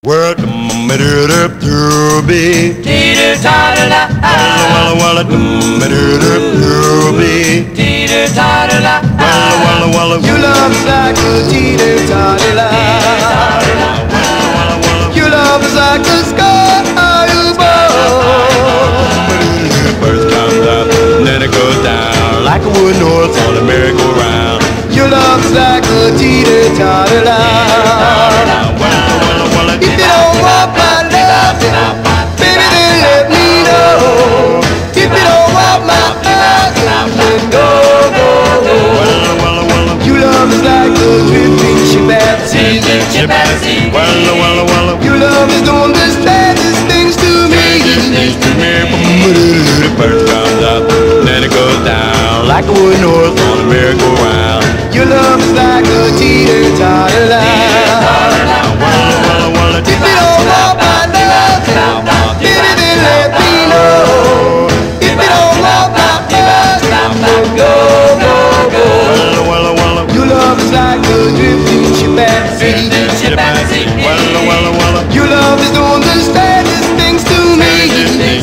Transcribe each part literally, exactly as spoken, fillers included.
Well, come it up to be. Teeter totter la. Walla walla walla, to be. Teeter totter la. Walla walla walla. Your love's like a teeter totter la. Your love is like a sky above. First comes up, then it goes down like a wooden horse on a merry-go-round. Your love's like a teeter totter la. If you don't want my love, baby, then let me know. If you don't want my love, then go, go, go. Your love is like a drifting ship at sea. Walla walla walla. Your love is the one that stands things to me. First comes up, then it goes down like a wooden horse on a merry-go-round. Your love is like a teeter totter la. If you don't want my love, baby, then let me know. If you don't want my love, then go, go, go. Your love is like a drifting ship at sea. Your love is the one that stands things to me.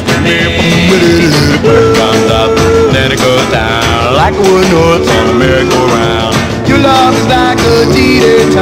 First comes up, then it goes down like a wooden horse on a merry-go-round. Your love is like a teeter